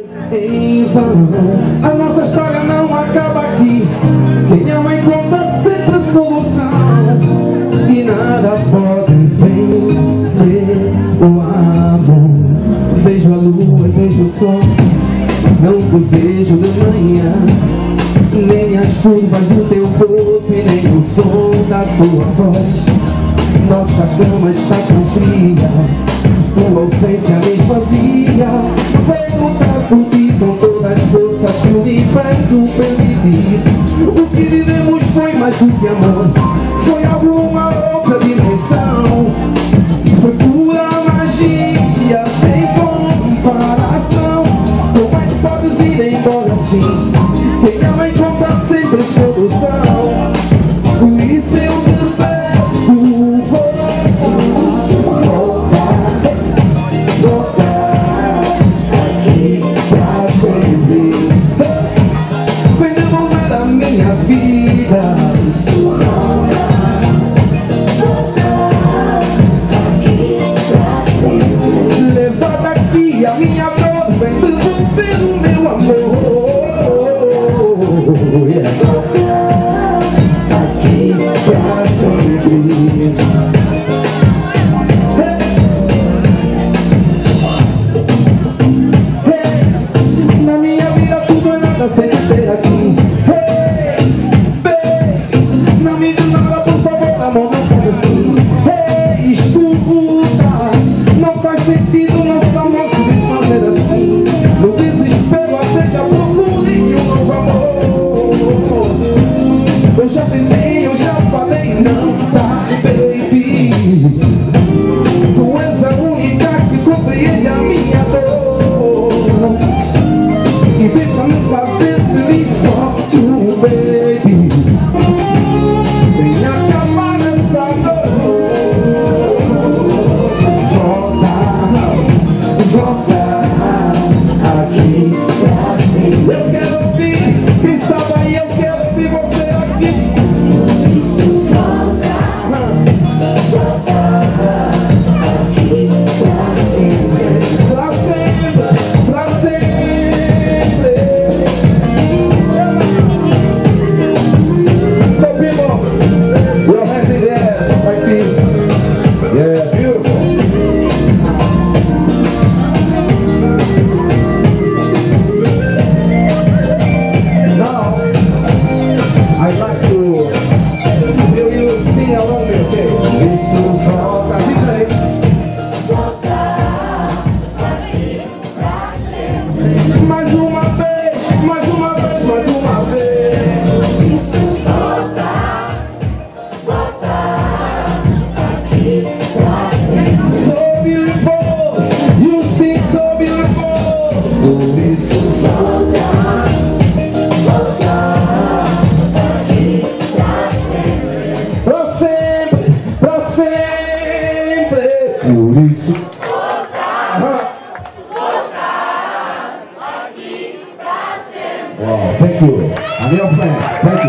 Em vão, a nossa história não acaba aqui. Quem ama encontra sempre a solução, e nada pode vencer o amor. Vejo a lua e vejo o sol, não te vejo de manhã, nem as curvas do teu corpo e nem o som da tua voz. Nossa cama está tão fria, tua ausência me esvazia. Vou lutar por ti com todas as forças que o universo permitir. O que vivemos foi mais do que amor, foi alguma outra dimensão. Foi pura magia, sem comparação. Como é que podes ir embora assim? Quem ama encontra sempre solução. Por isso eu te peço, volta, volta aqui pra sempre. Vem devolver a minha vida. Volta, volta aqui pra sempre. Leva daqui a minha dor, vem devolver o meu amor. Aqui pra sempre. Na minha vida tudo é nada sem ter aqui. Não me diz nada, por favor, amor, não faz assim. Escuta, não faz sentido nosso amor se desfazer assim. No desespero até já procurei um novo amor. Eu já tentei, eu já falei, não tá, baby. Tu és a única que compreende a minha dor e vem pra me fazer feliz, só tu, baby. Vem acabar essa dor. Volta, volta aqui pra sempre. Eu quero ouvir, quem sabe aí eu quero ouvir você aqui. Volta, volta aqui pra sempre. Pra sempre, pra sempre. So people, your hands in the air, like this. Yeah, beautiful. Now, I'd like to hear you sing along with me, okay? Isso volta, diz aí. Volta aqui pra sempre. Mais uma vez, mais uma vez, mais uma vez. Isso volta, volta aqui pra sempre. So beautiful, you sing so beautiful. Por isso volta, volta aqui pra sempre. Pra sempre, pra sempre. Por isso volta, volta aqui pra sempre. Wow, thank you. I'm your friend. Thank you.